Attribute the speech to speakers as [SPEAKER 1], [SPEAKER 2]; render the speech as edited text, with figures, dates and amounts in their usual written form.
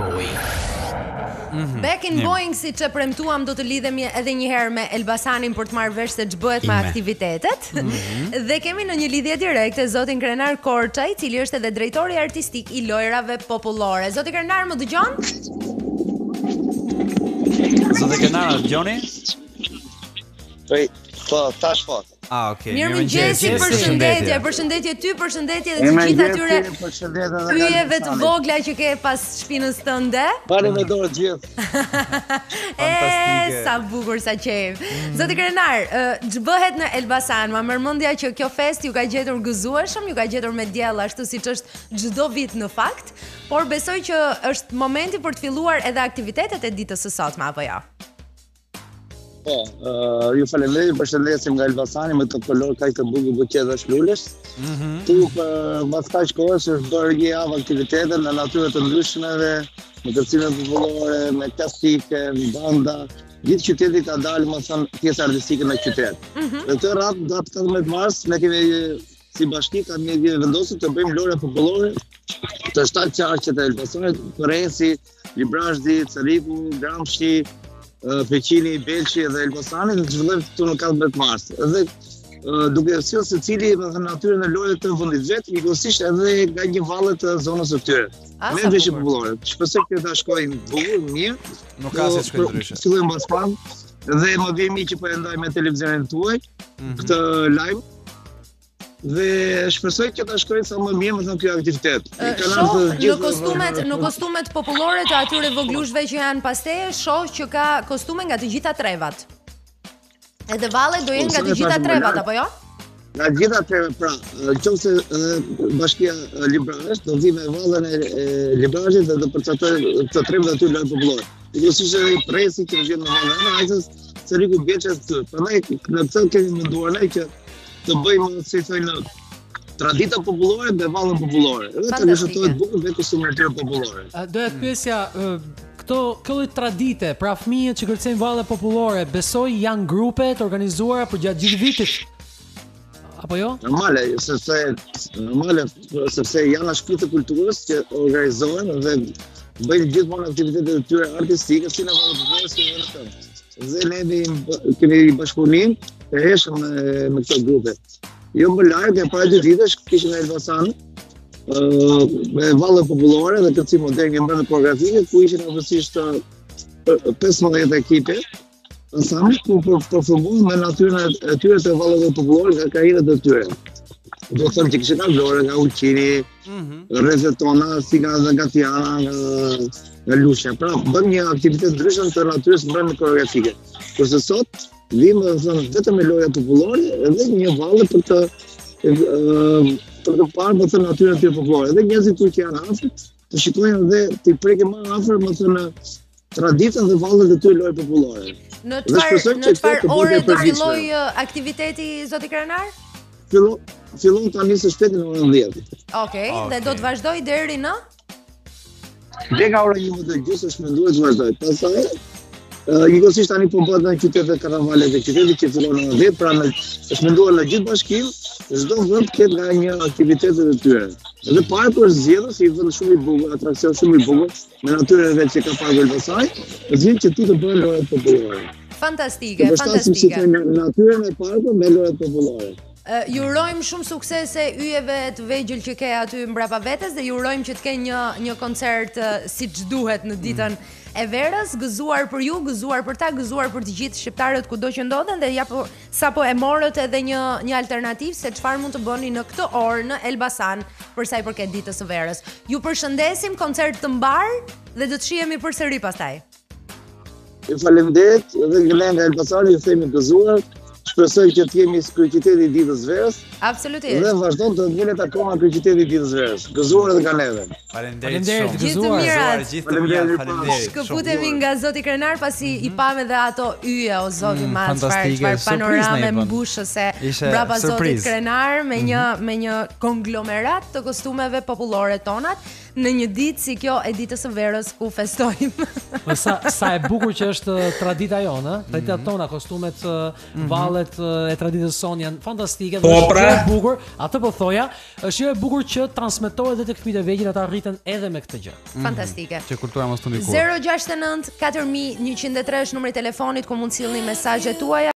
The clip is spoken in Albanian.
[SPEAKER 1] Back in Boeing, si që premtuam, do të lidhemi edhe një herë me Elbasanin për të marrë vesh se ç'bëhet me aktivitetet. Dhe kemi në një lidhje direkte zotin Krenar Korcën, i cili është edhe drejtori artistik i Lojrave Popullore. Zoti Krenar, më dëgjon?
[SPEAKER 2] Zoti Krenar, dëgjoni?
[SPEAKER 3] Po, tash po.
[SPEAKER 2] Okay.
[SPEAKER 1] Mirëmëngjes, përshëndetje ty, përshëndetje dhe të gjithë atyre pyjeve të vogla që ke pas shpinës tënde.
[SPEAKER 3] Bare me dorë gjithë.
[SPEAKER 1] Sa bukur, sa qejf. Zoti Krenar, ç'bëhet në Elbasan? Ma merr mendja që kjo fest ju ka gjetur gëzueshëm, ju ka gjetur me diell ashtu siç është çdo vit në fakt, por besoj që është momenti për të filluar edhe aktivitetet e ditës së sotme apo jo?
[SPEAKER 3] Po, ju falenderoj, përshëndesim nga Elbasani me të kolor kaq të bukur buqe dhe shlulesh. Tu mbas kaq kohësh është bërë një javë aktivitete në natyre të ndryshmeve, me kërcime popullore, me plastike, banda. Gjithë qyteti ka dalë, më thënë, pjesë artistike në qytet. Dhe këtë radhë, datë 14 mars, ne kemi si bashki kemi vendosur të bëjmë Lojrave Popullore të 7 qarqet e Elbasanit, Koreci, Librazhdi, Cariku, Gramshi, Peqini, Belqi dhe Elbasani dhe të zhvillojmë këtu në 14 mars. Dhe duke sjellë secili me natyrën e lojëve të vendit vet, njëkohësisht edhe nga një valle të zonës së tyre. Me veshje popullore. Shpresoj që ta shkojmë bukur, mirë.
[SPEAKER 2] Nuk ka se shkojmë ndryshe.
[SPEAKER 3] Fillojmë mbas pan dhe më vjen mirë që po e ndaj me televizionin tuaj këtë live. Dhe shpresoj që ta shkojnë sa më mirë, më thënë, kjo aktivitet.
[SPEAKER 1] Në kostumet popullore të atyre voglushve që janë pasteje, shoh që ka kostume nga të gjitha trevat. Edhe vallet do jenë nga të gjitha trevat, apo jo?
[SPEAKER 3] Nga të gjitha trevat, pra, nëse bashkia Librazh do vi me vallën e Librazhit dhe do përcaktojë të trevat aty Lojrave Popullore. Gjithsesi edhe i presi që vjen me vallën e Ajsës, Cariku, Belçi këtu. Prandaj në këtë kemi menduar ne që të bëjmë, si thojnë, tradita popullore me vallën popullore. Edhe të vështohet bukur vetë kostumatërë popullore.
[SPEAKER 4] Doja të pyesja, këto lloj tradite, pra fëmijët që kërcejnë valle popullore, besoj janë grupe të organizuara për gjatë gjithë vitit. Apo jo?
[SPEAKER 3] Normale, sepse janë shkruaj të kulturës që organizohen dhe bëjnë gjithmonë aktivitete të tyre artistike si në valle popullore si në këto. Dhe ne kemi bashkëpunim të heshëm me këto grupe. Jo më larg, para 2 vitesh kishim në Elbasan me valle popullore dhe kërcim modern në brenda koreografike ku ishin avësisht 15 ekipe. Ensembl ku përfunduan me natyrën e tyre të valleve popullore nga karrierat e tyre. Do të thonë që kishin nga Vlora, nga Ulqini, rrezet tona si nga Tiana, nga Lusha. Pra, bëm një aktivitet ndryshëm të natyrës brenda koreografike. Kurse sot vim vetëm me Lojra Popullore dhe një valle për të parë më thënë natyrën e tyre popullore. Dhe njerëzit që janë afër të shikojnë dhe të prekin më afër më thënë traditën dhe vallet e tyre Lojra Popullore.
[SPEAKER 1] Në çfarë ore do filloj aktiviteti, zoti Krenar?
[SPEAKER 3] Fillon tani së shpejti në orën 10.
[SPEAKER 1] Okej, dhe do të vazhdoj deri në?
[SPEAKER 3] Deri nga ora 11:30 është menduar të vazhdoj. Pastaj njëkohësisht tani po bëhet në qytetet e karnavalet e qytetit që fillon në 10, pra është menduar në gjithë bashkinë, çdo vend ketë nga një aktivitetet e tyre. Edhe parë për zgjedhës, i vend shumë i bukur, atraksion shumë i bukur, me natyrën vetë që ka parë Elbasani, vjen që tu të bëhen Lojrat Popullore.
[SPEAKER 1] Fantastike, fantastike.
[SPEAKER 3] Natyrën e parkut me Lojrat Popullore.
[SPEAKER 1] Ju urojmë shumë suksese yjeve të vegjël që ke aty mbrapa vetes dhe ju urojmë që të kenë një koncert siç duhet në ditën e verës, gëzuar për ju, gëzuar për ta, gëzuar për të gjithë shqiptarët kudo që ndodhen dhe sapo e morët edhe një alternativë se çfarë mund të bëni në këtë orë në Elbasan për sa i përket ditës së verës. Ju përshëndesim, koncert të mbar dhe do të shihemi përsëri pastaj.
[SPEAKER 3] Ju faleminderit dhe nga Elbasani ju themi gëzuar. Shpresoj që të jemi kryeqyteti i ditës verës.
[SPEAKER 1] Absolutisht.
[SPEAKER 3] Dhe vazhdon të vjenet akoma kryeqyteti i ditës verës. Gëzuar edhe nga neve.
[SPEAKER 2] Faleminderit shumë.
[SPEAKER 1] Gjithë të mirat.
[SPEAKER 2] Faleminderit.
[SPEAKER 1] Shkëputemi nga zoti Krenar pasi i pam edhe ato yje o zoti ma çfarë panorame mbushëse brapa zotit Krenar me një konglomerat të kostumeve popullore tonat. në një ditë si kjo e ditës së verës ku festojmë.
[SPEAKER 4] Sa e bukur që është tradita jonë, traditat tona, kostumet, vallet e traditës son janë fantastike dhe është e bukur. Atë po thoja, është e bukur që transmetohet edhe tek fëmijët e vegjël, ata rriten edhe me këtë gjë.
[SPEAKER 1] Fantastike.
[SPEAKER 2] Që kultura mos tundikoj.
[SPEAKER 1] 069 4103 është numri i telefonit ku mund të sillni mesazhet tuaja.